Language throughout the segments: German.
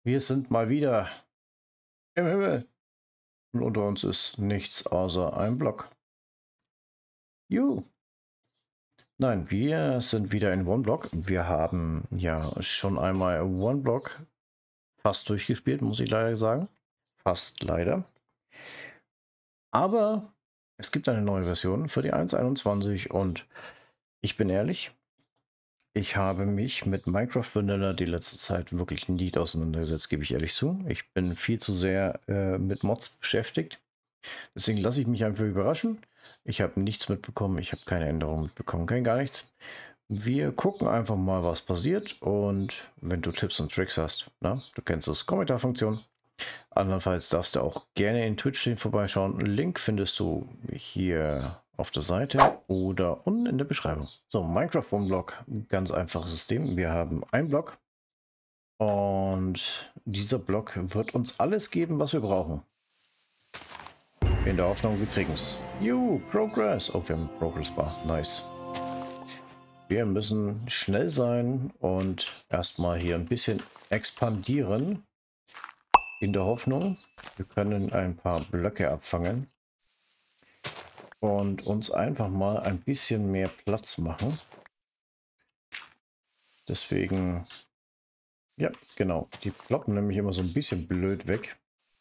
Wir sind mal wieder im Himmel und unter uns ist nichts außer ein Block. Juhu! Nein, wir sind wieder in OneBlock. Wir haben ja schon einmal OneBlock fast durchgespielt, muss ich leider sagen. Fast leider. Aber es gibt eine neue Version für die 1.21 und ich bin ehrlich, ich habe mich mit Minecraft Vanilla die letzte Zeit wirklich nie auseinandergesetzt, gebe ich ehrlich zu. Ich bin viel zu sehr mit Mods beschäftigt. Deswegen lasse ich mich einfach überraschen. Ich habe nichts mitbekommen, ich habe keine Änderungen mitbekommen, kein gar nichts. Wir gucken einfach mal, was passiert und wenn du Tipps und Tricks hast, na, du kennst das, Kommentarfunktion. Andernfalls darfst du auch gerne in Twitch vorbeischauen. Link findest du hier auf der Seite oder unten in der Beschreibung. So, Minecraft One Block, ganz einfaches System. Wir haben einen Block und dieser Block wird uns alles geben, was wir brauchen. In der Hoffnung, wir kriegen es. Progress. Oh, wir haben Progress Bar. Nice. Wir müssen schnell sein und erstmal hier ein bisschen expandieren. In der Hoffnung, wir können ein paar Blöcke abfangen. Und uns einfach mal ein bisschen mehr Platz machen. Deswegen, ja, genau. Die ploppen nämlich immer so ein bisschen blöd weg.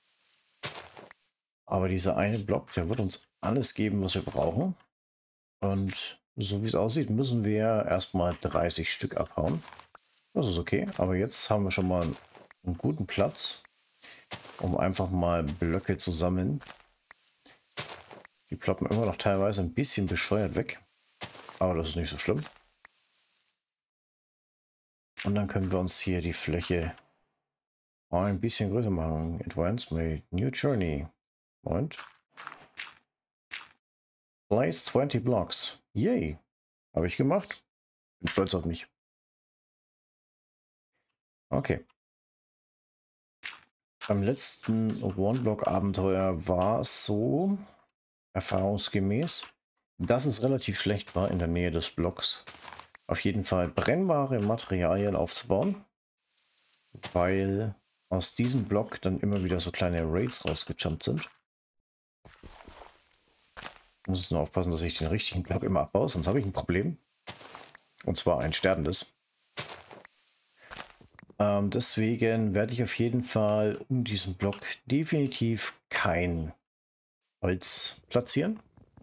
Aber dieser eine Block, der wird uns alles geben, was wir brauchen. Und so wie es aussieht, müssen wir erstmal 30 Stück abhauen. Das ist okay, aber jetzt haben wir schon mal einen guten Platz, um einfach mal Blöcke zu sammeln. Die ploppen immer noch teilweise ein bisschen bescheuert weg, aber das ist nicht so schlimm. Und dann können wir uns hier die Fläche ein bisschen größer machen. Advanced Made, New Journey. Und Place 20 Blocks. Yay. Habe ich gemacht. Bin stolz auf mich. Okay. Beim letzten One-Block-Abenteuer war es so, erfahrungsgemäß, dass es relativ schlecht war, in der Nähe des Blocks auf jeden Fall brennbare Materialien aufzubauen, weil aus diesem Block dann immer wieder so kleine Raids rausgejumpt sind. Ich muss jetzt nur aufpassen, dass ich den richtigen Block immer abbaue, sonst habe ich ein Problem. Und zwar ein sterbendes. Deswegen werde ich auf jeden Fall um diesen Block definitiv kein Holz platzieren,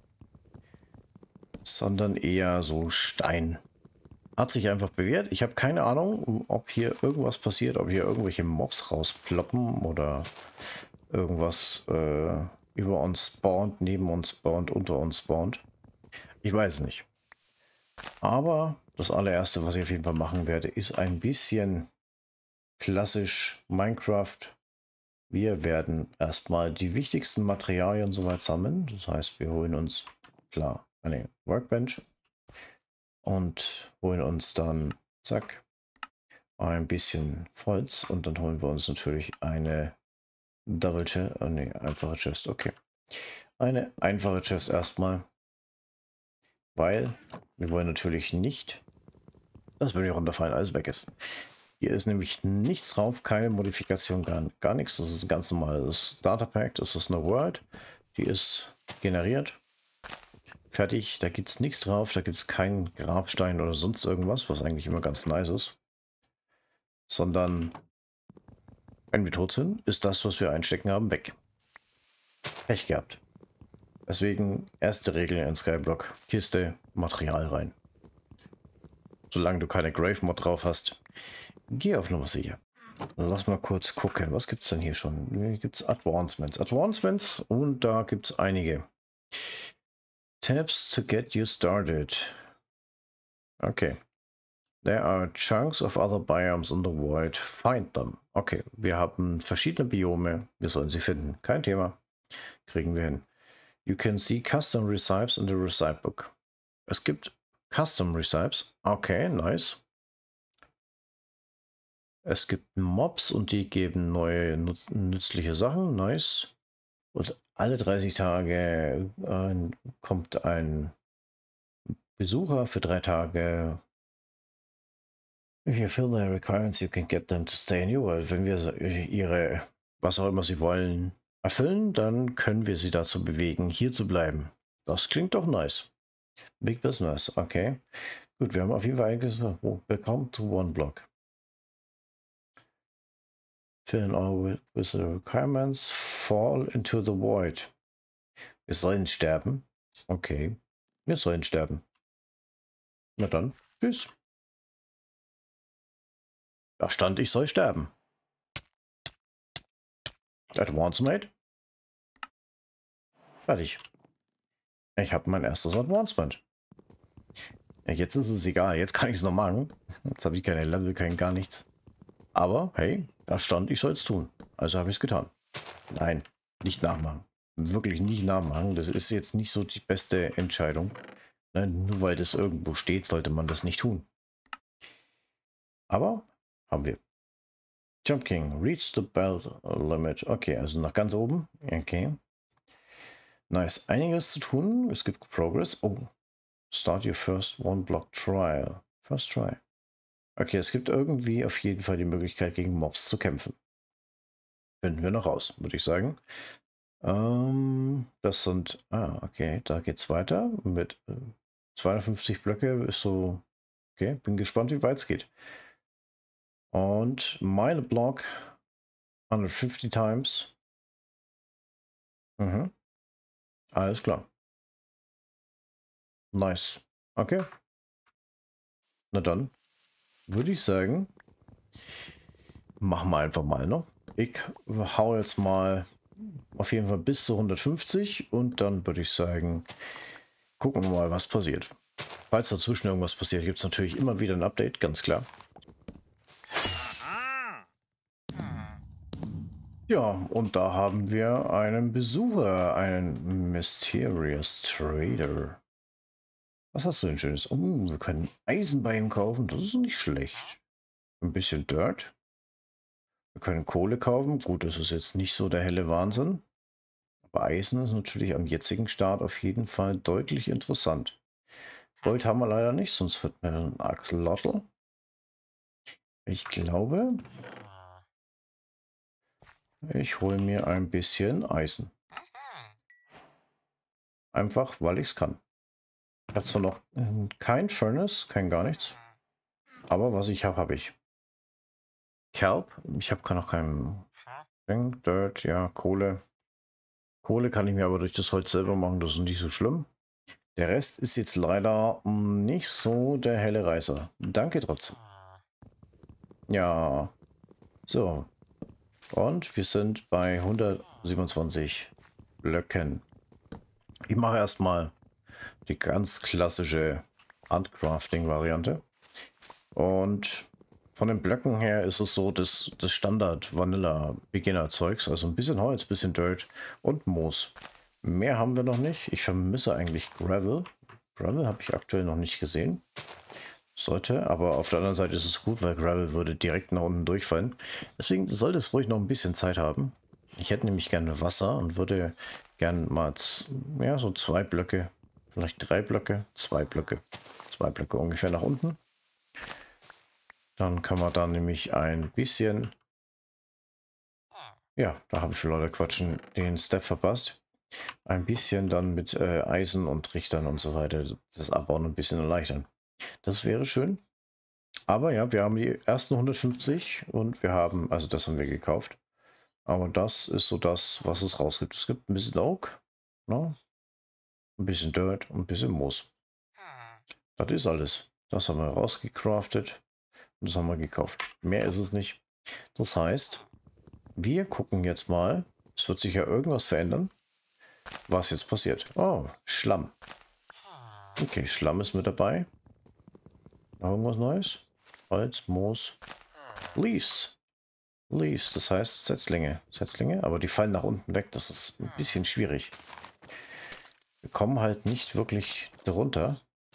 sondern eher so Stein. Hat sich einfach bewährt. Ich habe keine Ahnung, ob hier irgendwas passiert, ob hier irgendwelche Mobs rausploppen oder irgendwas über uns spawnt, neben uns spawnt, unter uns spawnt. Ich weiß es nicht. Aber das allererste, was ich auf jeden Fall machen werde, ist ein bisschen klassisch Minecraft. Wir werden erstmal die wichtigsten Materialien soweit sammeln. Das heißt, wir holen uns, klar, eine Workbench und holen uns dann, zack, ein bisschen Holz und dann holen wir uns natürlich eine Double Chest, nee, einfache Chest, okay. Eine einfache Chest erstmal, weil wir wollen natürlich nicht, dass wenn wir runterfallen, alles weg ist. Hier ist nämlich nichts drauf, keine Modifikation, gar nichts. Das ist ein ganz normales Datapack, das ist eine World, die ist generiert. Fertig, da gibt es nichts drauf, da gibt es keinen Grabstein oder sonst irgendwas, was eigentlich immer ganz nice ist. Sondern, wenn wir tot sind, ist das, was wir einstecken haben, weg. Pech gehabt. Deswegen erste Regel in Skyblock, Kiste, Material rein. Solange du keine Grave Mod drauf hast, geh auf Nummer sicher. Lass mal kurz gucken, was gibt es denn hier schon? Hier gibt es Advancements. Advancements und da gibt es einige. Tabs to get you started. Okay. There are chunks of other biomes in the world. Find them. Okay, wir haben verschiedene Biome. Wir sollen sie finden. Kein Thema. Kriegen wir hin. You can see custom recipes in the recipe book. Es gibt Custom Recipes. Okay, nice. Es gibt Mobs und die geben neue nützliche Sachen. Nice. Und alle 30 Tage kommt ein Besucher für 3 Tage If you fill their requirements, you can get them to stay in your world. Wenn wir ihre, was auch immer sie wollen, erfüllen, dann können wir sie dazu bewegen, hier zu bleiben. Das klingt doch nice. Big Business, okay. Gut, wir haben auf jeden Fall eingesetzt. Welcome to one block. Fill in all with the requirements. Fall into the void. Wir sollen sterben. Okay. Wir sollen sterben. Na dann. Tschüss. Da stand, ich soll sterben. Advance Mate. Fertig. Ich habe mein erstes Advancement. Ja, jetzt ist es egal. Jetzt kann ich es noch machen. Jetzt habe ich keine Level, kein gar nichts. Aber hey, da stand, ich soll es tun. Also habe ich es getan. Nein, nicht nachmachen. Wirklich nicht nachmachen. Das ist jetzt nicht so die beste Entscheidung. Ne, nur weil das irgendwo steht, sollte man das nicht tun. Aber haben wir. Jump King, reach the belt limit. Okay, also nach ganz oben. Okay. Nice. Einiges zu tun. Es gibt Progress. Oh. Start your first one block trial. First try. Okay, es gibt irgendwie auf jeden Fall die Möglichkeit, gegen Mobs zu kämpfen. Finden wir noch raus, würde ich sagen. Das sind. Ah, okay, da geht's weiter. Mit 250 Blöcke ist so. Okay, bin gespannt, wie weit es geht. Und meine Block 150 times. Mhm. Alles klar. Nice. Okay. Na dann würde ich sagen, machen wir einfach mal, ne? Ich hau jetzt mal auf jeden Fall bis zu 150 und dann würde ich sagen, gucken wir mal, was passiert. Falls dazwischen irgendwas passiert, gibt es natürlich immer wieder ein Update, ganz klar. Ja, und da haben wir einen Besucher, einen Mysterious Trader. Was hast du denn Schönes? Oh, wir können Eisen bei ihm kaufen, das ist nicht schlecht. Ein bisschen Dirt. Wir können Kohle kaufen. Gut, das ist jetzt nicht so der helle Wahnsinn. Aber Eisen ist natürlich am jetzigen Start auf jeden Fall deutlich interessant. Gold haben wir leider nicht, sonst wird mir ein Axolotl. Ich glaube, ich hole mir ein bisschen Eisen. Einfach, weil ich es kann. Ich habe zwar noch kein Furnace, kein gar nichts. Aber was ich habe, habe ich. Kelp. Ich habe noch keinen Dirt, ja, Kohle. Kohle kann ich mir aber durch das Holz selber machen, das ist nicht so schlimm. Der Rest ist jetzt leider nicht so der helle Reißer. Danke trotzdem. Ja, so. Und wir sind bei 127 Blöcken. Ich mache erstmal die ganz klassische Handcrafting-Variante. Und von den Blöcken her ist es so, dass das Standard Vanilla Beginner Zeugs, also ein bisschen Holz, bisschen Dirt und Moos. Mehr haben wir noch nicht. Ich vermisse eigentlich Gravel. Gravel habe ich aktuell noch nicht gesehen. Sollte, aber auf der anderen Seite ist es gut, weil Gravel würde direkt nach unten durchfallen. Deswegen sollte es ruhig noch ein bisschen Zeit haben. Ich hätte nämlich gerne Wasser und würde gerne mal ja, so 2 Blöcke, vielleicht 3 Blöcke, 2 Blöcke, 2 Blöcke ungefähr nach unten. Dann kann man da nämlich ein bisschen, ja, da habe ich für Leute quatschen den Step verpasst. Ein bisschen dann mit Eisen und Trichtern und so weiter das Abbauen ein bisschen erleichtern. Das wäre schön. Aber ja, wir haben die ersten 150 und wir haben, also das haben wir gekauft. Aber das ist so das, was es rausgibt. Es gibt ein bisschen Oak, ne? Ein bisschen Dirt und ein bisschen Moos. Das ist alles. Das haben wir rausgecraftet und das haben wir gekauft. Mehr ist es nicht. Das heißt, wir gucken jetzt mal. Es wird sich ja irgendwas verändern, was jetzt passiert. Oh, Schlamm. Okay, Schlamm ist mit dabei. Irgendwas Neues? Holz, Moos, Leaves. Leaves, das heißt Setzlinge. Setzlinge, aber die fallen nach unten weg. Das ist ein bisschen schwierig. Wir kommen halt nicht wirklich darunter.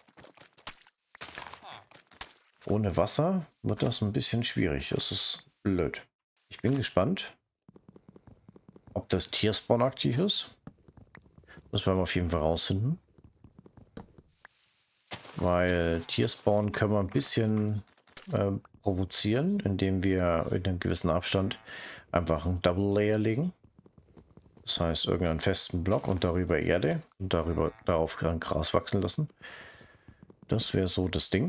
Ohne Wasser wird das ein bisschen schwierig. Das ist blöd. Ich bin gespannt, ob das Tierspawn aktiv ist. Das werden wir auf jeden Fall rausfinden. Weil Tierspawn können wir ein bisschen provozieren, indem wir in einem gewissen Abstand einfach einen Double Layer legen. Das heißt, irgendeinen festen Block und darüber Erde und darauf dann Gras wachsen lassen. Das wäre so das Ding.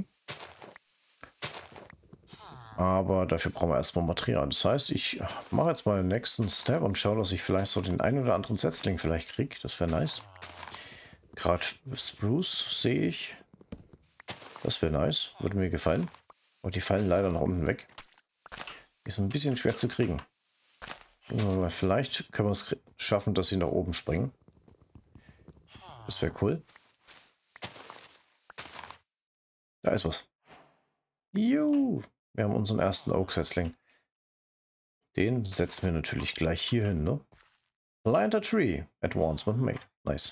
Aber dafür brauchen wir erstmal Material. Das heißt, ich mache jetzt mal den nächsten Step und schaue, dass ich vielleicht so den einen oder anderen Setzling vielleicht kriege. Das wäre nice. Gerade Spruce sehe ich. Das wäre nice. Würde mir gefallen. Aber die fallen leider nach unten weg. Ist ein bisschen schwer zu kriegen. Aber vielleicht können wir es schaffen, dass sie nach oben springen. Das wäre cool. Da ist was. Juhu! Wir haben unseren ersten Oak-Setzling. Den setzen wir natürlich gleich hier hin, ne? Plant a tree. Advancement made. Nice.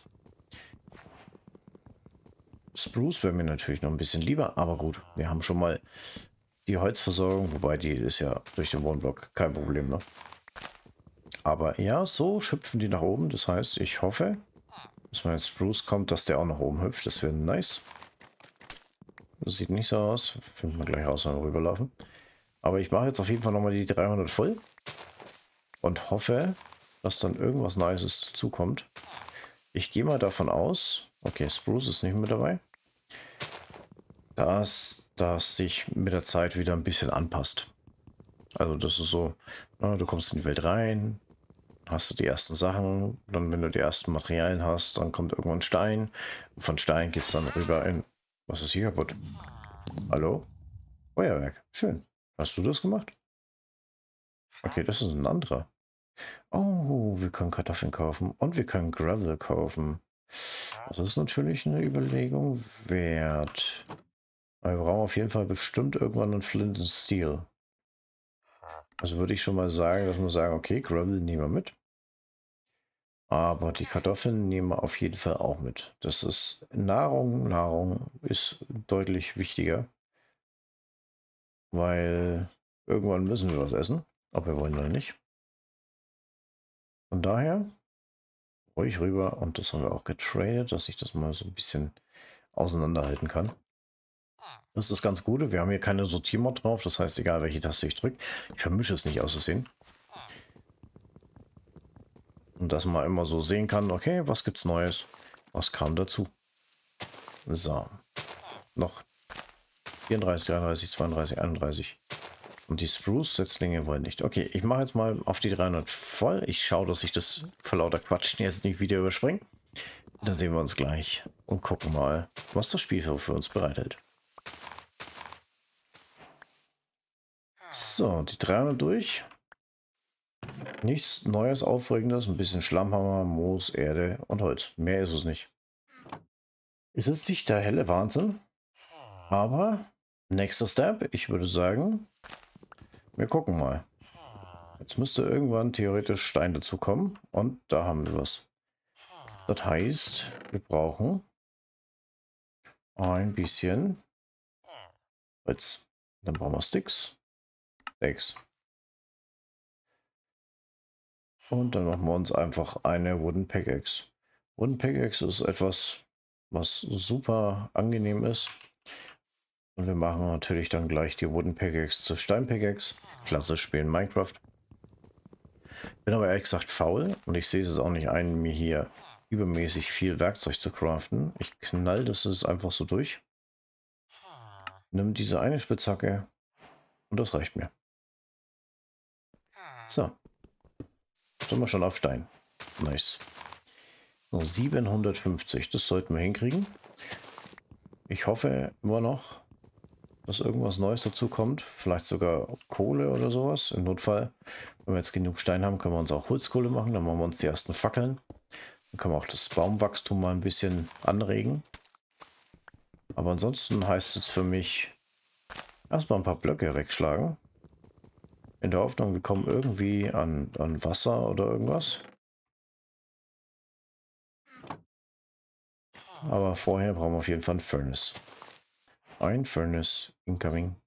Spruce wäre mir natürlich noch ein bisschen lieber, aber gut. Wir haben schon mal die Holzversorgung, wobei die ist ja durch den Wohnblock kein Problem, ne? Aber ja, so schöpfen die nach oben. Das heißt, ich hoffe, dass wenn Spruce kommt, dass der auch nach oben hüpft. Das wäre nice. Das sieht nicht so aus. Finden wir gleich raus, wenn wir rüberlaufen. Aber ich mache jetzt auf jeden Fall nochmal die 300 voll. Und hoffe, dass dann irgendwas Nices zukommt. Ich gehe mal davon aus, okay, Spruce ist nicht mit dabei, dass das sich mit der Zeit wieder ein bisschen anpasst. Also das ist so, na, du kommst in die Welt rein, hast du die ersten Sachen, dann wenn du die ersten Materialien hast, dann kommt irgendwann Stein. Von Stein geht es dann rüber in, was ist hier kaputt? Hallo? Feuerwerk, schön. Hast du das gemacht? Okay, das ist ein anderer. Oh, wir können Kartoffeln kaufen und wir können Gravel kaufen. Das ist natürlich eine Überlegung wert. Aber wir brauchen auf jeden Fall bestimmt irgendwann einen Flint and Steel. Also würde ich schon mal sagen, dass wir sagen, okay, Gravel nehmen wir mit. Aber die Kartoffeln nehmen wir auf jeden Fall auch mit. Das ist Nahrung. Nahrung ist deutlich wichtiger. Weil irgendwann müssen wir was essen. Ob wir wollen oder nicht. Von daher ruhig rüber. Und das haben wir auch getradet, dass ich das mal so ein bisschen auseinanderhalten kann. Das ist das ganz Gute. Wir haben hier keine Sortiermod drauf. Das heißt, egal welche Taste ich drücke, ich vermische es nicht aus Versehen. Und dass man immer so sehen kann, okay, was gibt's Neues? Was kam dazu? So. Noch 34, 33, 32, 31. Und die Spruce-Setzlinge wollen nicht. Okay, ich mache jetzt mal auf die 300 voll. Ich schaue, dass ich das vor lauter Quatschen jetzt nicht wieder überspringe. Dann sehen wir uns gleich und gucken mal, was das Spiel für uns bereithält. So, die 300 durch. Nichts Neues, Aufregendes. Ein bisschen Schlammhammer, Moos, Erde und Holz. Mehr ist es nicht. Es ist nicht der helle Wahnsinn. Aber nächster Step, ich würde sagen, wir gucken mal. Jetzt müsste irgendwann theoretisch Stein dazu kommen. Und da haben wir was. Das heißt, wir brauchen ein bisschen Holz. Dann brauchen wir Sticks. Sticks. Und dann machen wir uns einfach eine Wooden Pickaxe. Wooden Pickaxe ist etwas, was super angenehm ist. Und wir machen natürlich dann gleich die Wooden Pickaxe zur Stein Pickaxe. Klassisch spielen Minecraft. Bin aber ehrlich gesagt faul und ich sehe es auch nicht ein, mir hier übermäßig viel Werkzeug zu craften. Ich knall das ist einfach so durch. Nimm diese eine Spitzhacke und das reicht mir. So. Sind wir schon auf Stein. Nice. So, 750. Das sollten wir hinkriegen. Ich hoffe immer noch, dass irgendwas Neues dazu kommt. Vielleicht sogar Kohle oder sowas. Im Notfall, wenn wir jetzt genug Stein haben, können wir uns auch Holzkohle machen. Dann machen wir uns die ersten Fackeln. Dann können wir auch das Baumwachstum mal ein bisschen anregen. Aber ansonsten heißt es für mich, erstmal ein paar Blöcke wegschlagen. In der Hoffnung, wir kommen irgendwie an Wasser oder irgendwas. Aber vorher brauchen wir auf jeden Fall ein Furnace. Ein Furnace incoming.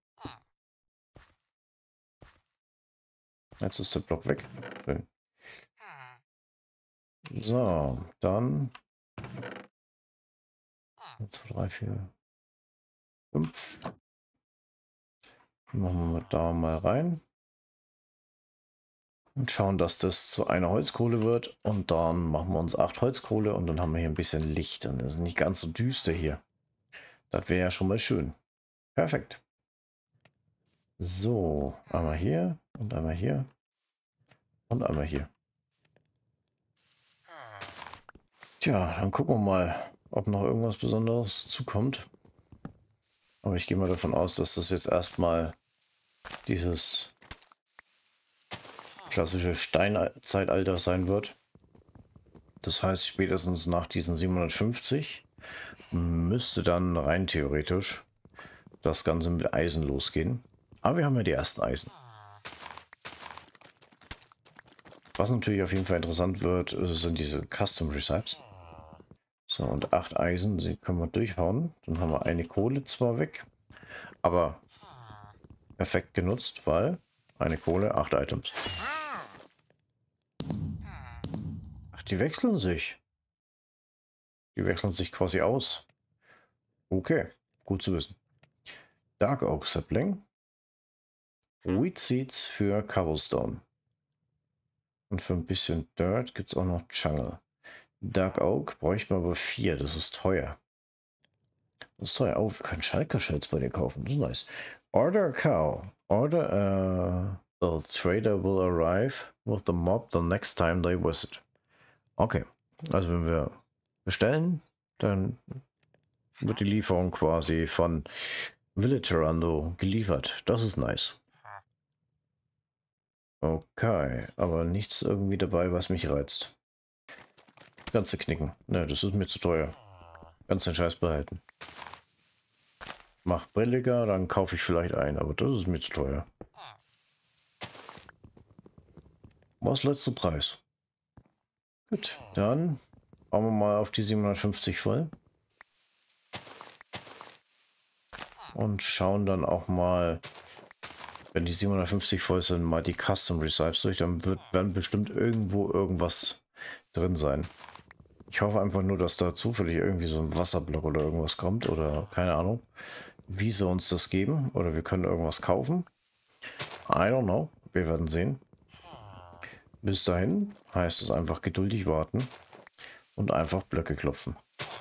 Jetzt ist der Block weg. Schön. So, dann 1, 2, 3, 4, 5. Machen wir da mal rein. Und schauen, dass das zu einer Holzkohle wird. Und dann machen wir uns 8 Holzkohle und dann haben wir hier ein bisschen Licht. Und es ist nicht ganz so düster hier. Das wäre ja schon mal schön. Perfekt. So, einmal hier und einmal hier und einmal hier. Tja, dann gucken wir mal, ob noch irgendwas Besonderes zukommt. Aber ich gehe mal davon aus, dass das jetzt erstmal dieses klassische Steinzeitalter sein wird. Das heißt, spätestens nach diesen 750 müsste dann rein theoretisch das Ganze mit Eisen losgehen. Aber wir haben ja die ersten Eisen. Was natürlich auf jeden Fall interessant wird, sind diese Custom Recipes. So, und 8 Eisen, sie können wir durchhauen. Dann haben wir eine Kohle zwar weg, aber perfekt genutzt, weil eine Kohle, 8 Items. Ach, die wechseln sich. Die wechseln sich quasi aus. Okay, gut zu wissen. Dark Oak Sapling. Wheat Seeds für Cobblestone. Und für ein bisschen Dirt gibt es auch noch Jungle. Dark Oak bräuchten wir aber 4, das ist teuer. Das ist teuer. Oh, wir können Schalker-Shells bei dir kaufen, das ist nice. Order a cow. Order the trader will arrive with the mob the next time they visit. Okay, also wenn wir bestellen, dann wird die Lieferung quasi von Villagerando geliefert. Das ist nice. Okay, aber nichts irgendwie dabei, was mich reizt. Ganze knicken. Ne, das ist mir zu teuer. Ganz den Scheiß behalten. Mach billiger, dann kaufe ich vielleicht ein, aber das ist mir zu teuer. Was letzter Preis? Gut, dann bauen wir mal auf die 750 voll. Und schauen dann auch mal, wenn die 750 voll sind, mal die Custom Recipes durch. Dann werden bestimmt irgendwo irgendwas drin sein. Ich hoffe einfach nur, dass da zufällig irgendwie so ein Wasserblock oder irgendwas kommt. Oder keine Ahnung, wie sie uns das geben. Oder wir können irgendwas kaufen. I don't know. Wir werden sehen. Bis dahin heißt es einfach geduldig warten und einfach Blöcke klopfen.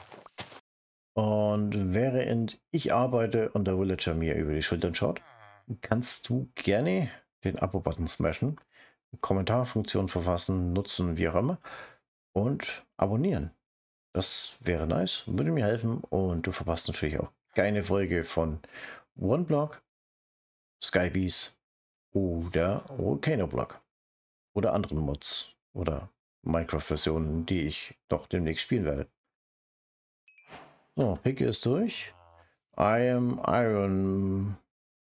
Und während ich arbeite und der Villager mir über die Schultern schaut, kannst du gerne den Abo-Button smashen, Kommentarfunktion verfassen, nutzen, wie auch immer und abonnieren. Das wäre nice, würde mir helfen und du verpasst natürlich auch keine Folge von OneBlock, Skybees oder Volcanoblock oder anderen Mods oder Minecraft-Versionen, die ich doch demnächst spielen werde. So, Picke ist durch. I am Iron.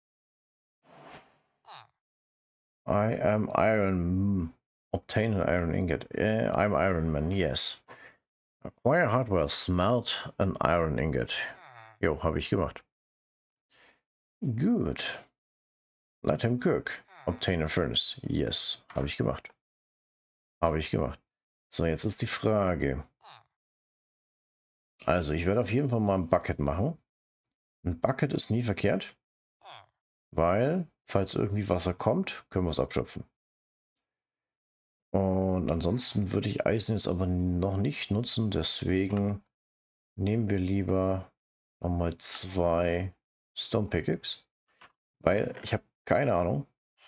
I am Iron. Obtain an iron ingot. I'm Iron Man, yes. Acquire hardware, smelt an iron ingot. Jo, habe ich gemacht. Good. Let him cook. Obtain a furnace. Yes, habe ich gemacht. Habe ich gemacht. So, jetzt ist die Frage. Also, ich werde auf jeden Fall mal ein Bucket machen. Ein Bucket ist nie verkehrt, weil, falls irgendwie Wasser kommt, können wir es abschöpfen. Und ansonsten würde ich Eisen jetzt aber noch nicht nutzen, deswegen nehmen wir lieber nochmal 2 Stone Pickaxe, weil ich habe keine Ahnung,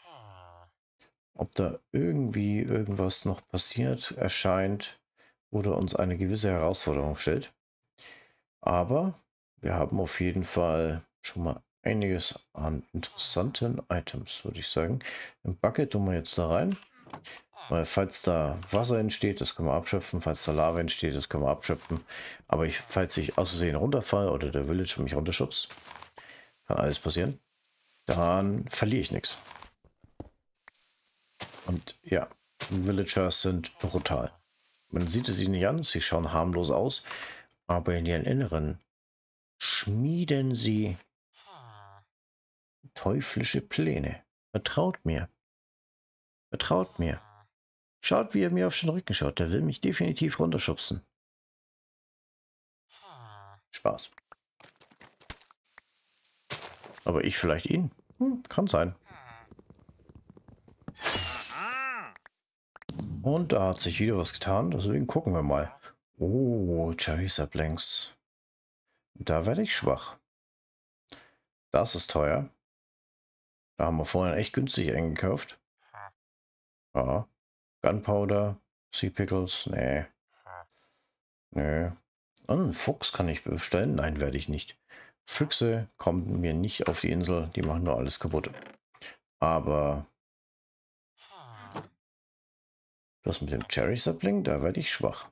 ob da irgendwie irgendwas noch passiert, erscheint oder uns eine gewisse Herausforderung stellt. Aber wir haben auf jeden Fall schon mal einiges an interessanten Items, würde ich sagen. Im Bucket tun wir jetzt da rein. Weil falls da Wasser entsteht, das können wir abschöpfen. Falls da Lava entsteht, das können wir abschöpfen. Aber falls ich aus Versehen runterfalle oder der Villager mich runterschubst, kann alles passieren, dann verliere ich nichts. Und ja, Villagers sind brutal. Man sieht es ihnen nicht an, sie schauen harmlos aus, aber in ihren Inneren schmieden sie teuflische Pläne. Vertraut mir. Vertraut mir. Schaut, wie er mir auf den Rücken schaut. Der will mich definitiv runterschubsen. Spaß. Aber ich vielleicht ihn. Kann sein. Und da hat sich wieder was getan, deswegen gucken wir mal. Oh, Cherry Saplings. Da werde ich schwach. Das ist teuer. Da haben wir vorhin echt günstig eingekauft. Ja. Gunpowder, Sea Pickles, nee. Nee. Einen Fuchs kann ich bestellen? Nein, werde ich nicht. Füchse kommen mir nicht auf die Insel, die machen nur alles kaputt. Aber das mit dem Cherry Sapling, da werde ich schwach.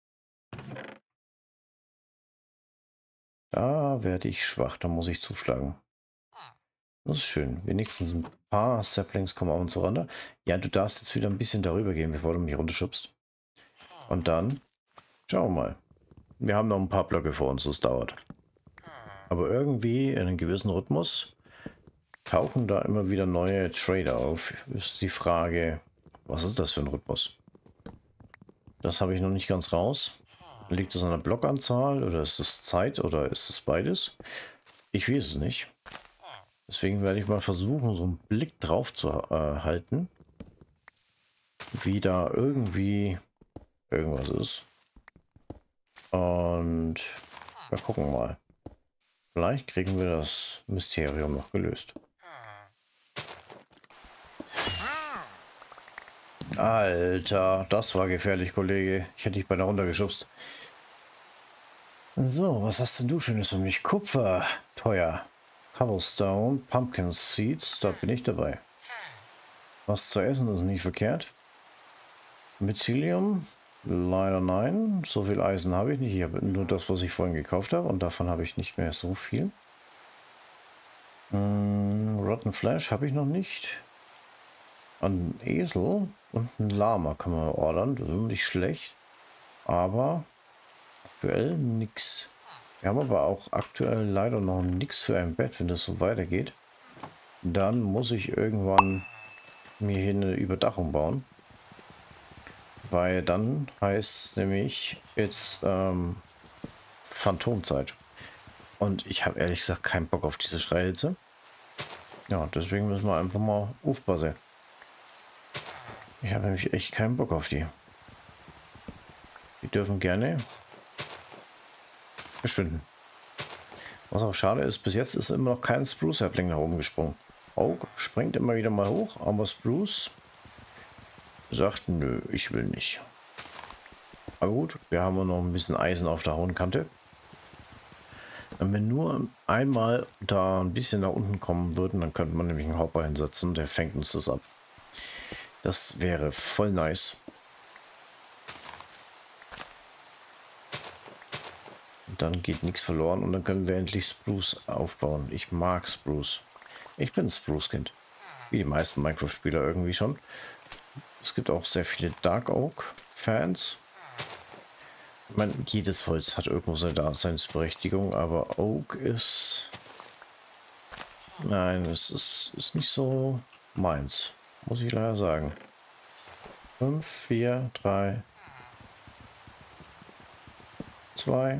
Da werde ich schwach, da muss ich zuschlagen. Das ist schön. Wenigstens ein paar Saplings kommen auf uns runter. Ja, du darfst jetzt wieder ein bisschen darüber gehen, bevor du mich runterschubst. Und dann schauen wir mal. Wir haben noch ein paar Blöcke vor uns, das dauert. Aber irgendwie in einem gewissen Rhythmus tauchen da immer wieder neue Trader auf. Ist die Frage, was ist das für ein Rhythmus? Das habe ich noch nicht ganz raus. Liegt es an der Blockanzahl oder ist es Zeit oder ist es beides? Ich weiß es nicht. Deswegen werde ich mal versuchen, so einen Blick drauf zu halten, wie da irgendwie irgendwas ist. Und wir gucken mal. Vielleicht kriegen wir das Mysterium noch gelöst. Alter, das war gefährlich, Kollege. Ich hätte dich beinahe runtergeschubst. So, was hast denn du Schönes für mich? Kupfer, teuer. Cobblestone, Pumpkin Seeds, da bin ich dabei. Was zu essen ist nicht verkehrt. Mycelium, leider nein. So viel Eisen habe ich nicht. Ich habe nur das, was ich vorhin gekauft habe. Und davon habe ich nicht mehr so viel. Rotten Flesh habe ich noch nicht. Ein Esel und ein Lama kann man ordern. Das ist nicht schlecht. Aber aktuell nichts. Wir haben aber auch aktuell leider noch nichts für ein Bett, wenn das so weitergeht. Dann muss ich irgendwann mir hier eine Überdachung bauen. Weil dann heißt nämlich jetzt Phantomzeit. Und ich habe ehrlich gesagt keinen Bock auf diese Schreihälse. Ja, deswegen müssen wir einfach mal aufpassen. Ich habe nämlich echt keinen Bock auf die. Die dürfen gerne verschwinden. Was auch schade ist, bis jetzt ist immer noch kein Spruce-Sapling nach oben gesprungen. Oak springt immer wieder mal hoch, aber Spruce sagt, nö, ich will nicht. Aber gut, wir haben noch ein bisschen Eisen auf der hohen Kante. Wenn wir nur einmal da ein bisschen nach unten kommen würden, dann könnte man nämlich einen Hopper hinsetzen, der fängt uns das ab. Das wäre voll nice. Und dann geht nichts verloren und dann können wir endlich Spruce aufbauen. Ich mag Spruce. Ich bin ein Spruce-Kind. Wie die meisten Minecraft-Spieler irgendwie schon. Es gibt auch sehr viele Dark Oak-Fans. Ich meine, jedes Holz hat irgendwo seine Daseinsberechtigung, aber Oak ist... Nein, es ist nicht so meins. Muss ich leider sagen. 5, 4, 3, 2,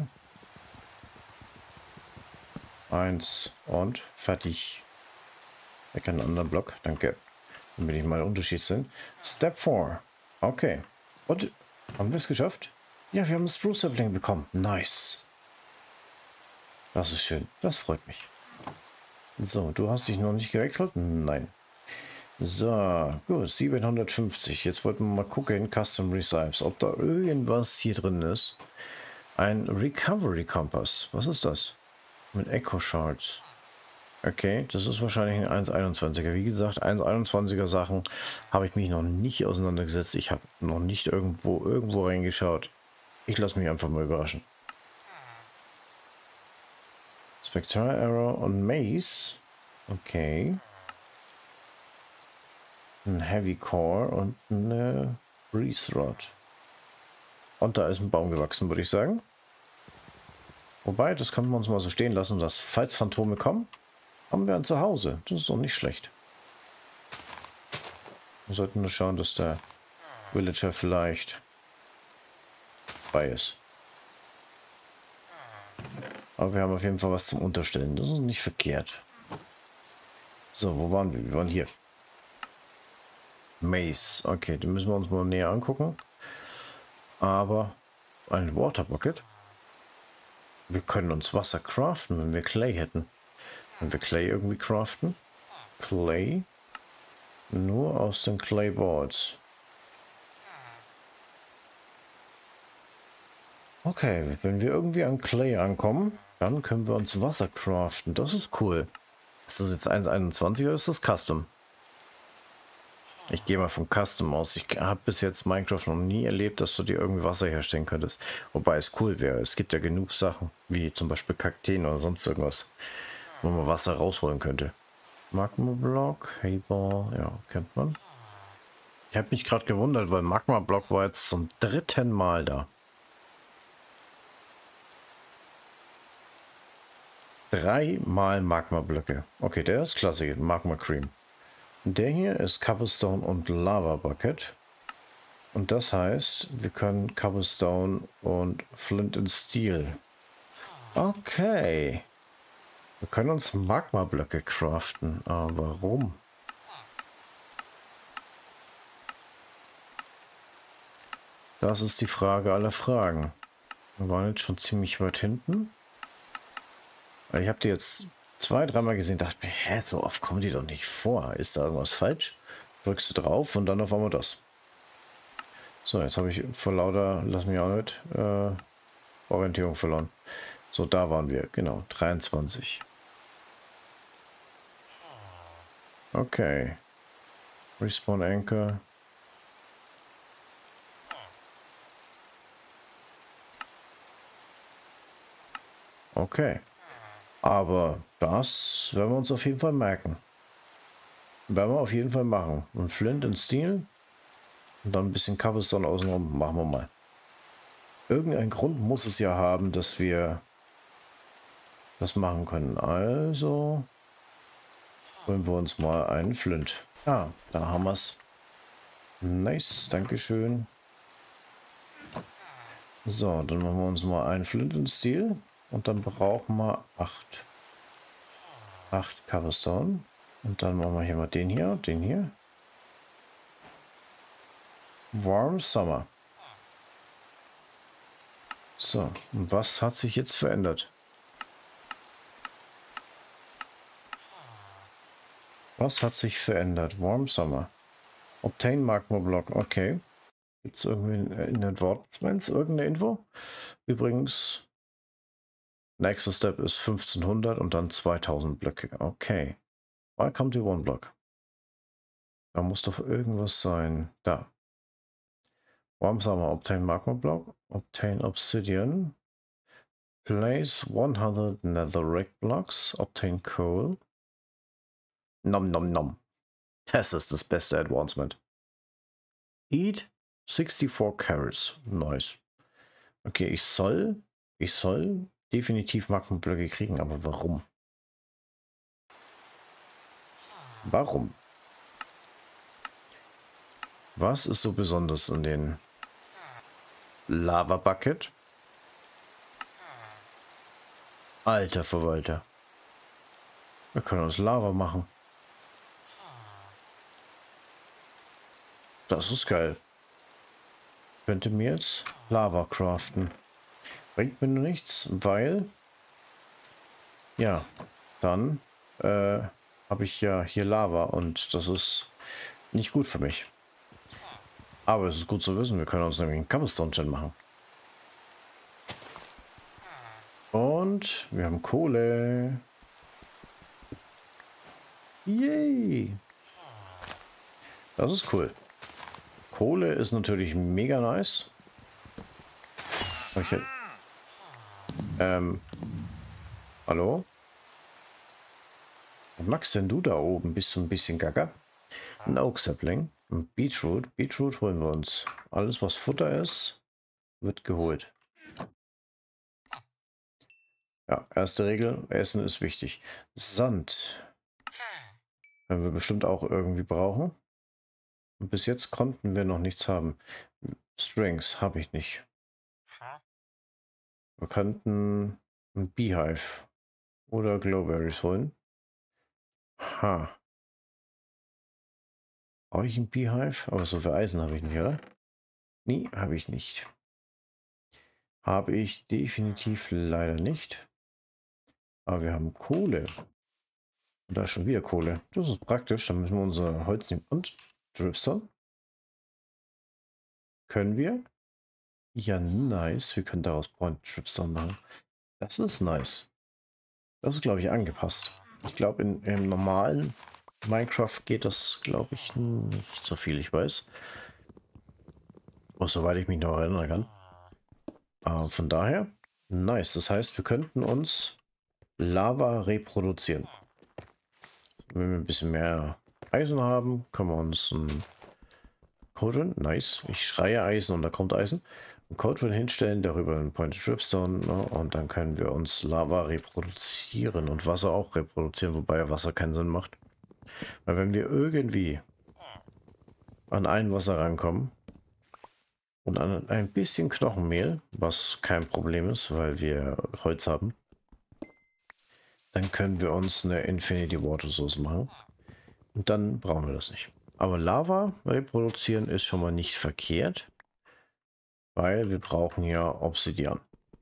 1 und fertig. Ich kann einen anderen Block, danke. Damit ich mal der Unterschied sind. Step 4. Okay. Und haben wir es geschafft? Ja, wir haben einen Spruce Sapling bekommen. Nice. Das ist schön. Das freut mich. So, du hast dich noch nicht gewechselt? Nein. So, gut. 750. Jetzt wollten wir mal gucken, Custom Recipes, ob da irgendwas hier drin ist. Ein Recovery Kompass. Was ist das? Mit Echo Shards. Okay, das ist wahrscheinlich ein 1,21er. Wie gesagt, 1,21er Sachen habe ich mich noch nicht auseinandergesetzt. Ich habe noch nicht irgendwo reingeschaut. Ich lasse mich einfach mal überraschen. Spectral Arrow und Mace. Okay. Ein Heavy Core und eine Breeze Rod. Und da ist ein Baum gewachsen, würde ich sagen. Wobei, das kann man uns mal so stehen lassen, dass falls Phantome kommen, haben wir ein Zuhause. Das ist doch nicht schlecht. Wir sollten nur schauen, dass der Villager vielleicht bei ist. Aber wir haben auf jeden Fall was zum Unterstellen. Das ist nicht verkehrt. So, wo waren wir? Wir waren hier. Maze. Okay, den müssen wir uns mal näher angucken. Aber ein Water Bucket. Wir können uns Wasser craften, wenn wir Clay hätten. Wenn wir Clay irgendwie craften. Clay. Nur aus den Clay Boards. Okay, wenn wir irgendwie an Clay ankommen, dann können wir uns Wasser craften. Das ist cool. Ist das jetzt 1.21 oder ist das Custom? Ich gehe mal von Custom aus. Ich habe bis jetzt Minecraft noch nie erlebt, dass du dir irgendwie Wasser herstellen könntest. Wobei es cool wäre. Es gibt ja genug Sachen, wie zum Beispiel Kakteen oder sonst irgendwas, wo man Wasser rausholen könnte. Magma-Block, Hayball, ja, kennt man. Ich habe mich gerade gewundert, weil Magma-Block war jetzt zum 3. Mal da. 3 Mal Magma-Blöcke. Okay, der ist klasse, Magma Cream. Der hier ist Cobblestone und Lava Bucket. Und das heißt, wir können Cobblestone und Flint and Steel. Okay. Wir können uns Magma-Blöcke craften. Aber warum? Das ist die Frage aller Fragen. Wir waren jetzt schon ziemlich weit hinten. Ich habe die jetzt 2, 3 Mal gesehen, dachte mir, hä, so oft kommen die doch nicht vor. Ist da irgendwas falsch? Drückst du drauf und dann auf einmal das. So, jetzt habe ich vor lauter, lass mich auch nicht, Orientierung verloren. So, da waren wir, genau, 23. Okay. Respawn Anchor. Okay. Aber das werden wir uns auf jeden Fall merken. Werden wir auf jeden Fall machen. Und Flint und Steel. Und dann ein bisschen Cobblestone außenrum. Machen wir mal. Irgendein Grund muss es ja haben, dass wir das machen können. Also holen wir uns mal einen Flint. Ah, da haben wir es. Nice, Dankeschön. So, dann machen wir uns mal einen Flint und Steel. Und dann brauchen wir 8. 8 Cobblestone. Und dann machen wir hier mal den hier, den hier. Warm Summer. So, und was hat sich jetzt verändert? Was hat sich verändert? Warm Summer. Obtain Magma Block. Okay. Gibt es irgendwie in den Advertisements irgendeine Info? Übrigens, nächster Step ist 1500 und dann 2000 Blöcke. Okay. Welcome to One Block. Da muss doch irgendwas sein. Da. Warm Summer. Obtain Magma Block. Obtain Obsidian. Place 100 Netherrack Blocks. Obtain Coal. Nom nom nom. Das ist das beste Advancement. Eat 64 Carrots. Nice. Okay, ich soll definitiv Magmablöcke kriegen, aber warum? Warum? Was ist so besonders an den Lava Bucket? Alter Verwalter. Wir können uns Lava machen. Das ist geil. Könnte mir jetzt Lava craften. Bringt mir nur nichts, weil... Ja, dann habe ich ja hier Lava und das ist nicht gut für mich. Aber es ist gut zu wissen, wir können uns nämlich einen Cobblestone machen. Und wir haben Kohle. Yay! Das ist cool. Kohle ist natürlich mega nice. Okay. Hallo? Was machst denn du da oben? Bist du ein bisschen gaga? Ein Oak Sapling. Ein Beetroot. Beetroot holen wir uns. Alles, was Futter ist, wird geholt. Ja, erste Regel. Essen ist wichtig. Sand. Werden wir bestimmt auch irgendwie brauchen. Und bis jetzt konnten wir noch nichts haben. Strings habe ich nicht. Wir könnten ein Beehive oder Glowberries holen. Ha. Brauche ich ein Beehive? Aber so viel Eisen habe ich nicht, oder? Nee, habe ich nicht. Habe ich definitiv leider nicht. Aber wir haben Kohle. Und da ist schon wieder Kohle. Das ist praktisch. Dann müssen wir unser Holz nehmen. Und Dripstone. Können wir? Ja, nice. Wir können daraus Point Dripstone machen. Das ist nice. Das ist, glaube ich, angepasst. Ich glaube, im normalen Minecraft geht das, glaube ich, nicht so viel, ich weiß. Oh, soweit ich mich noch erinnern kann. Von daher, nice. Das heißt, wir könnten uns Lava reproduzieren. Wenn wir ein bisschen mehr Eisen haben, können wir uns ein Cauldron, nice. Ich schreie Eisen und da kommt Eisen. Ein Cauldron hinstellen, darüber ein Pointed Dripstone, ne? Und dann können wir uns Lava reproduzieren und Wasser auch reproduzieren, wobei Wasser keinen Sinn macht. Weil wenn wir irgendwie an ein Wasser rankommen und an ein bisschen Knochenmehl, was kein Problem ist, weil wir Holz haben, dann können wir uns eine Infinity Water Source machen. Und dann brauchen wir das nicht. Aber Lava reproduzieren ist schon mal nicht verkehrt, weil wir brauchen ja Obsidian.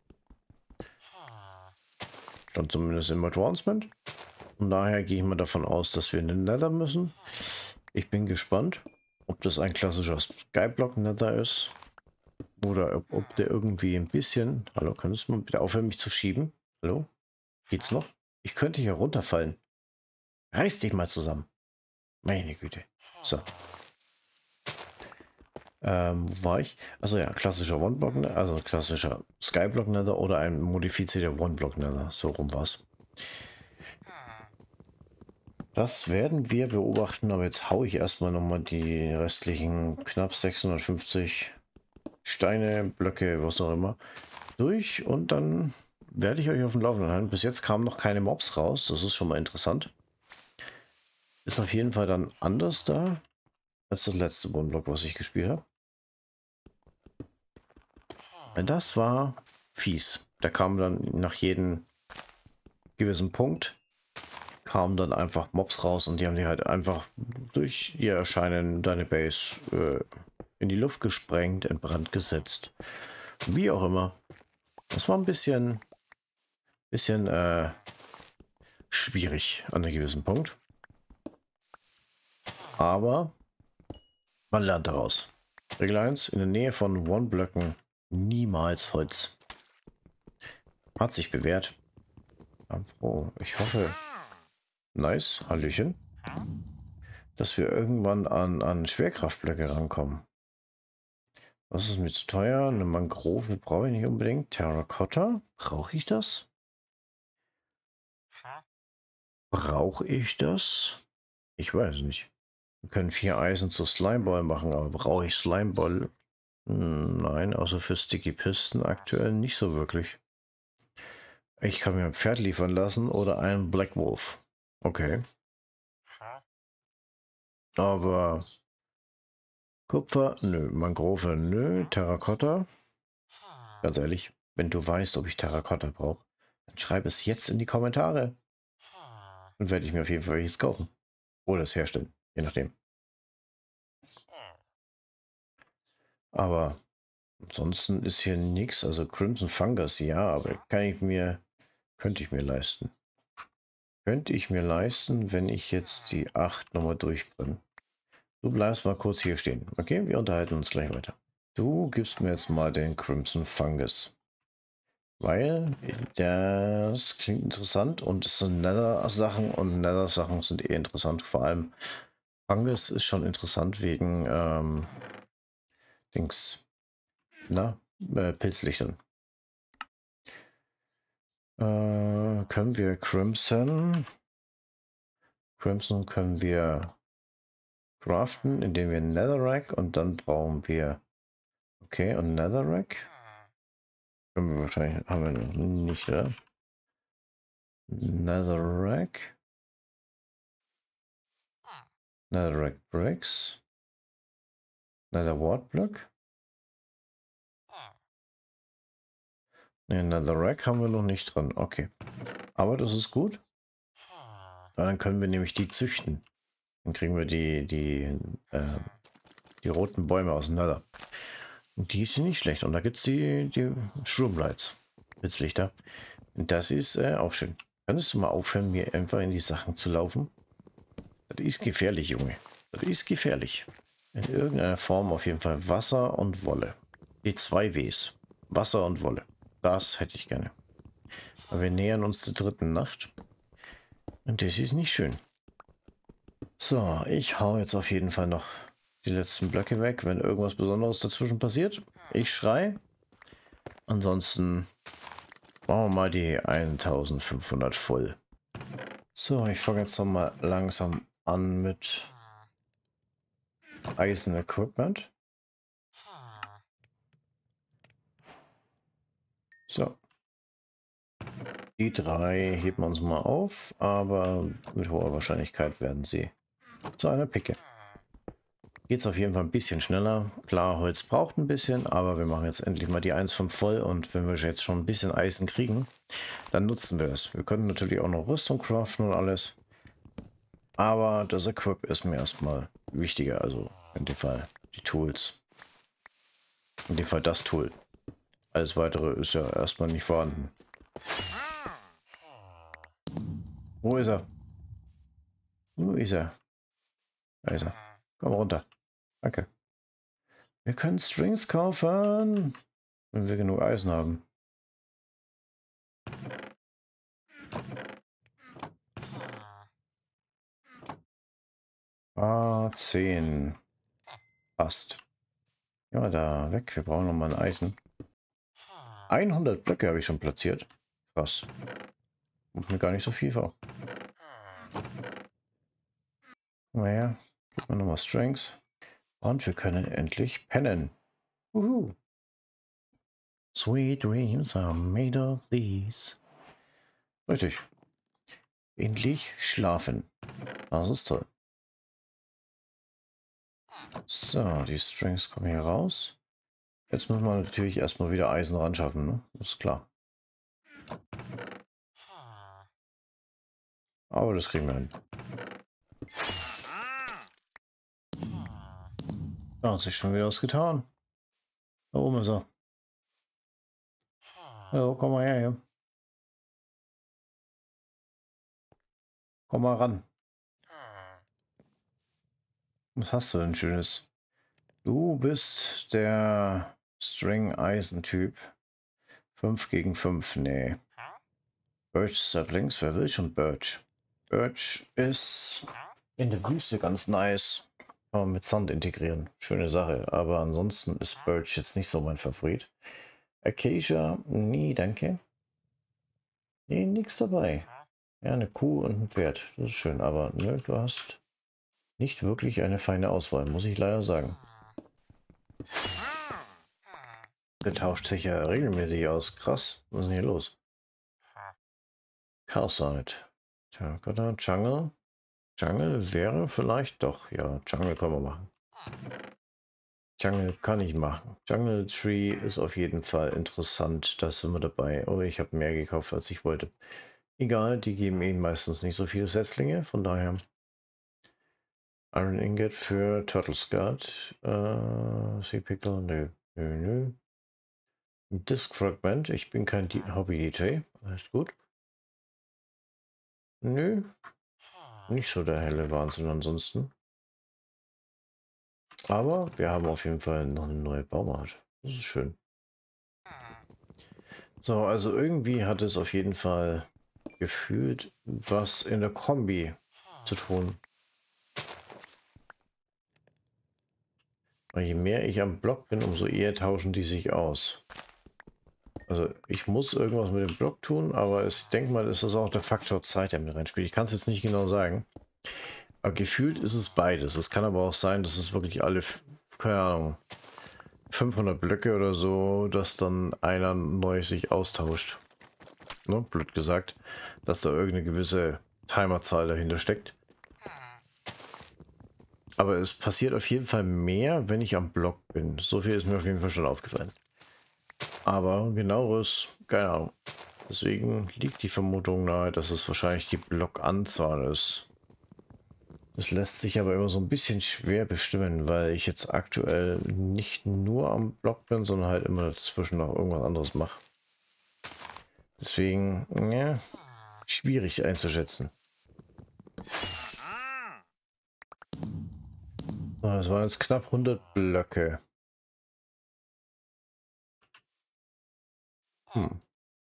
Stand zumindest im Advancement. Und daher gehe ich mal davon aus, dass wir in den Nether müssen. Ich bin gespannt, ob das ein klassischer Skyblock Nether ist. Oder ob der irgendwie ein bisschen... Hallo, könntest du mal bitte aufhören, mich zu schieben? Hallo? Geht's noch? Ich könnte hier runterfallen. Reiß dich mal zusammen. Meine Güte. So. Wo war ich? Also ja, klassischer One-Block, also klassischer Skyblock Nether oder ein modifizierter One-Block Nether. So rum war's. Das werden wir beobachten, aber jetzt haue ich erstmal nochmal die restlichen knapp 650 Steine, Blöcke, was auch immer, durch und dann werde ich euch auf dem Laufenden halten. Bis jetzt kamen noch keine Mobs raus, das ist schon mal interessant. Ist auf jeden Fall dann anders da als das letzte One-Block, was ich gespielt habe. Das war fies. Da kam dann nach jedem gewissen Punkt kamen dann einfach Mobs raus und die haben die halt einfach durch ihr Erscheinen deine Base in die Luft gesprengt, in Brand gesetzt. Wie auch immer. Das war ein bisschen schwierig an einem gewissen Punkt. Aber man lernt daraus. Regel 1, in der Nähe von One-Blöcken niemals Holz. Hat sich bewährt. Oh, ich hoffe, nice, Hallöchen, dass wir irgendwann an Schwerkraftblöcke rankommen. Was ist mir zu teuer? Eine Mangrove brauche ich nicht unbedingt. Terrakotta, brauche ich das? Brauche ich das? Ich weiß nicht. Wir können 4 Eisen zu Slimeball machen, aber brauche ich Slimeball? Nein, außer für Sticky Pisten aktuell nicht so wirklich. Ich kann mir ein Pferd liefern lassen oder einen Black Wolf. Okay. Aber Kupfer, nö. Mangrove, nö. Terrakotta. Ganz ehrlich, wenn du weißt, ob ich Terrakotta brauche, dann schreib es jetzt in die Kommentare. Dann werde ich mir auf jeden Fall welches kaufen. Oder es herstellen. Je nachdem. Aber ansonsten ist hier nichts. Also Crimson Fungus, ja, aber könnte ich mir leisten. Könnte ich mir leisten, wenn ich jetzt die 8 nochmal durchbrenne. Du bleibst mal kurz hier stehen. Okay, wir unterhalten uns gleich weiter. Du gibst mir jetzt mal den Crimson Fungus. Weil das klingt interessant und es sind Nether-Sachen und Nether-Sachen sind eh interessant. Vor allem Fungus ist schon interessant wegen Dings, na, Pilzlichtern. Können wir Crimson können wir craften, indem wir Netherrack und dann brauchen wir, okay, und Netherrack können wir wahrscheinlich, haben wir noch nicht, oder? Netherrack, Netherrack Bricks, Nether Wart Block. Ne, Netherrack haben wir noch nicht dran. Okay. Aber das ist gut. Weil dann können wir nämlich die züchten. Dann kriegen wir die roten Bäume auseinander. Und die sind nicht schlecht. Und da gibt es die Stromlights. Blitzlichter. Und das ist auch schön. Könntest du mal aufhören, mir einfach in die Sachen zu laufen? Das ist gefährlich, Junge. Das ist gefährlich. In irgendeiner Form auf jeden Fall Wasser und Wolle. Die zwei Ws. Wasser und Wolle. Das hätte ich gerne. Aber wir nähern uns der dritten Nacht. Und das ist nicht schön. So, ich hau jetzt auf jeden Fall noch die letzten Blöcke weg, wenn irgendwas Besonderes dazwischen passiert. Ich schrei. Ansonsten machen wir mal die 1500 voll. So, ich fange jetzt noch mal langsam an mit Eisen-Equipment. So. Die drei heben wir uns mal auf, aber mit hoher Wahrscheinlichkeit werden sie zu einer Picke. Geht es auf jeden Fall ein bisschen schneller. Klar, Holz braucht ein bisschen, aber wir machen jetzt endlich mal die 1,5 voll und wenn wir jetzt schon ein bisschen Eisen kriegen, dann nutzen wir das. Wir können natürlich auch noch Rüstung craften und alles, aber das Equip ist mir erstmal wichtiger, also in dem Fall die Tools. In dem Fall das Tool. Alles weitere ist ja erstmal nicht vorhanden. Wo ist er? Wo ist er? Da ist er. Komm runter. Danke. Wir können Strings kaufen, wenn wir genug Eisen haben. Ah, 10. Passt. Ja, da weg. Wir brauchen nochmal ein Eisen. 100 Blöcke habe ich schon platziert. Krass. Kommt mir gar nicht so viel vor. Naja, gib mir nochmal Strengths. Und wir können endlich pennen. Uhu. Sweet dreams are made of these. Richtig. Endlich schlafen. Das ist toll. So, die Strings kommen hier raus. Jetzt müssen wir natürlich erstmal wieder Eisen ran schaffen, ne? Das ist klar. Aber das kriegen wir hin. Da hat sich schon wieder was getan. Da oben ist er. Hallo, komm mal her hier. Komm mal ran. Was hast du denn Schönes? Du bist der String-Eisen-Typ. 5 gegen 5, nee. Birch Saplings, wer will schon Birch? Birch ist in der Wüste ganz nice. Kann man mit Sand integrieren. Schöne Sache, aber ansonsten ist Birch jetzt nicht so mein Favorit. Acacia, nee, danke. Nee, nix dabei. Ja, eine Kuh und ein Pferd, das ist schön, aber ne, du hast nicht wirklich eine feine Auswahl, muss ich leider sagen. Der tauscht sich ja regelmäßig aus. Krass, was ist denn hier los? Calcite. Tja, Jungle. Jungle wäre vielleicht doch. Ja, Jungle können wir machen. Jungle kann ich machen. Jungle Tree ist auf jeden Fall interessant. Da sind wir dabei. Oh, ich habe mehr gekauft, als ich wollte. Egal, die geben ihnen meistens nicht so viele Setzlinge. Von daher Iron Ingot für Turtle Scut. Sea Pickle, nö. Nö. Disc Fragment. Ich bin kein Hobby-DJ. Alles gut. Nö. Nicht so der helle Wahnsinn ansonsten. Aber wir haben auf jeden Fall noch eine neue Baumart. Das ist schön. So, also irgendwie hat es auf jeden Fall gefühlt was in der Kombi zu tun. Weil je mehr ich am Block bin, umso eher tauschen die sich aus. Also ich muss irgendwas mit dem Block tun, aber ich denke mal, ist das auch der Faktor Zeit, der mit reinspielt. Ich kann es jetzt nicht genau sagen. Aber gefühlt ist es beides. Es kann aber auch sein, dass es wirklich alle, keine Ahnung, 500 Blöcke oder so, dass dann einer neu sich austauscht. Ne? Blöd gesagt, dass da irgendeine gewisse Timerzahl dahinter steckt. Aber es passiert auf jeden Fall mehr, wenn ich am Block bin. So viel ist mir auf jeden Fall schon aufgefallen. Aber genaueres, keine Ahnung. Deswegen liegt die Vermutung nahe, dass es wahrscheinlich die Blockanzahl ist. Das lässt sich aber immer so ein bisschen schwer bestimmen, weil ich jetzt aktuell nicht nur am Block bin, sondern halt immer dazwischen noch irgendwas anderes mache. Deswegen, ja, schwierig einzuschätzen. So, das waren jetzt knapp 100 Blöcke. Hm.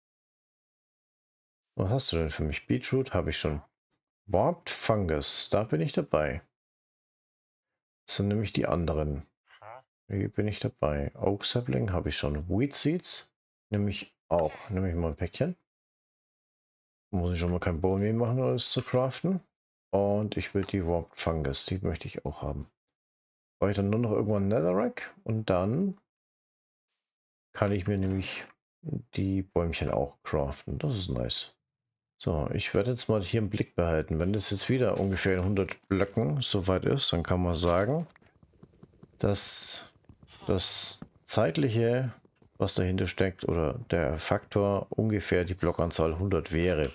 Was hast du denn für mich? Beetroot habe ich schon. Warped Fungus, da bin ich dabei. Das sind nämlich die anderen. Hier bin ich dabei. Oak Sapling habe ich schon. Wheat Seeds nehme ich auch. Nehme ich mal ein Päckchen. Muss ich schon mal kein Bohnenmehl machen, um es zu craften. Und ich will die Warped Fungus, die möchte ich auch haben. Brauche ich dann nur noch irgendwann Netherrack und dann kann ich mir nämlich die Bäumchen auch craften. Das ist nice. So, ich werde jetzt mal hier im Blick behalten. Wenn das jetzt wieder ungefähr in 100 Blöcken soweit ist, dann kann man sagen, dass das zeitliche, was dahinter steckt, oder der Faktor ungefähr die Blockanzahl 100 wäre.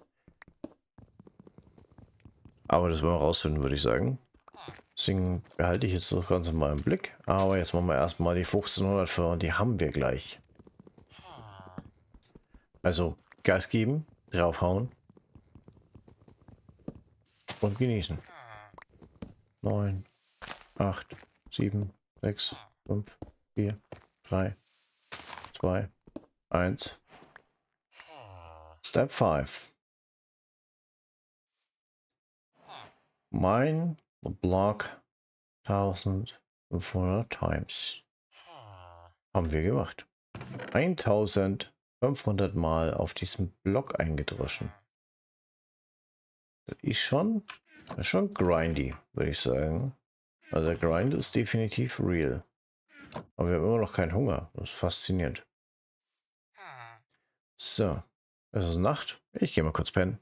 Aber das wollen wir rausfinden, würde ich sagen. Deswegen behalte ich jetzt das Ganze mal im Blick. Aber jetzt machen wir erstmal die 1500 für und die haben wir gleich. Also Gas geben, draufhauen und genießen. 9, 8, 7, 6, 5, 4, 3, 2, 1. Step 5. Mine the block 1500 times. Haben wir gemacht. 1500 Mal auf diesem Block eingedroschen. Das ist schon grindy, würde ich sagen. Also der Grind ist definitiv real. Aber wir haben immer noch keinen Hunger. Das ist faszinierend. So. Es ist Nacht. Ich gehe mal kurz pennen.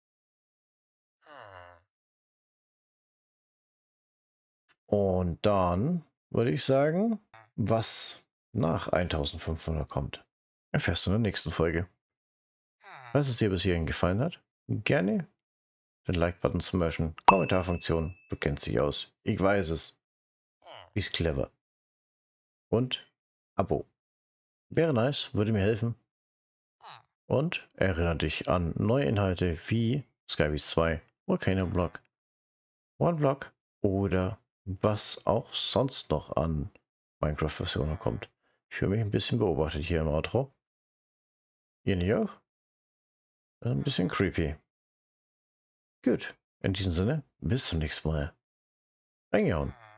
Und dann würde ich sagen, was nach 1500 kommt, erfährst du in der nächsten Folge. Falls es dir bis hierhin gefallen hat, gerne den Like-Button smashen, Kommentarfunktion, du kennst dich aus. Ich weiß es. Ist clever. Und Abo. Wäre nice, würde mir helfen. Und erinnere dich an neue Inhalte wie Skybeast 2, Volcano Block, One Block oder was auch sonst noch an Minecraft-Versionen kommt. Ich fühle mich ein bisschen beobachtet hier im Outro. Ihr nicht auch? Ein bisschen creepy. Gut, in diesem Sinne, bis zum nächsten Mal. Reingehauen.